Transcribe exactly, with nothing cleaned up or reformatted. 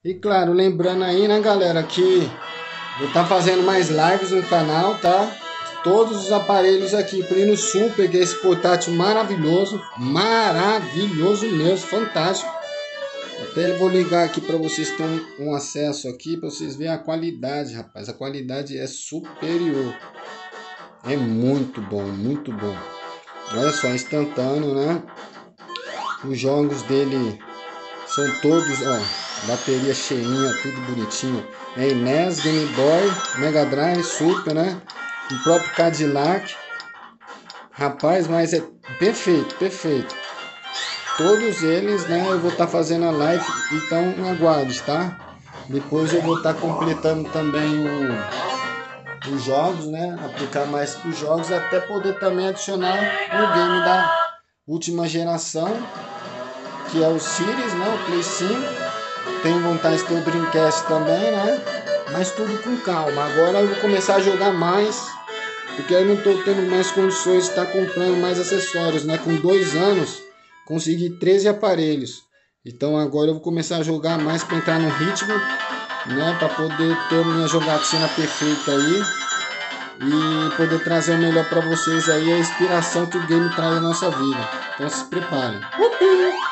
E claro, lembrando aí, né, galera, que vou estar fazendo mais lives no canal, tá? Todos os aparelhos aqui, Plínio Sul, peguei esse portátil maravilhoso, maravilhoso mesmo, fantástico. Até eu vou ligar aqui para vocês terem um, um acesso aqui, para vocês verem a qualidade, rapaz. A qualidade é superior. É muito bom, muito bom. Olha só, instantâneo, né? Os jogos dele são todos, ó, bateria cheinha, tudo bonitinho. É N E S, Game Boy, Mega Drive, Super, né? O próprio Cadillac. Rapaz, mas é perfeito, perfeito. Todos eles, né, eu vou estar tá fazendo a live, então aguarde, tá? Depois eu vou estar tá completando também o, os jogos, né? Aplicar mais os jogos, até poder também adicionar o game da última geração, que é o Series, né? O Play cinco. Tenho vontade de ter o Dreamcast também, né? Mas tudo com calma. Agora eu vou começar a jogar mais, porque eu não estou tendo mais condições de estar comprando mais acessórios, né? Com dois anos, consegui treze aparelhos. Então agora eu vou começar a jogar mais para entrar no ritmo, né? Para poder ter minha jogatina perfeita aí e poder trazer o melhor para vocês aí, a inspiração que o game traz na nossa vida. Então se preparem. Uhul!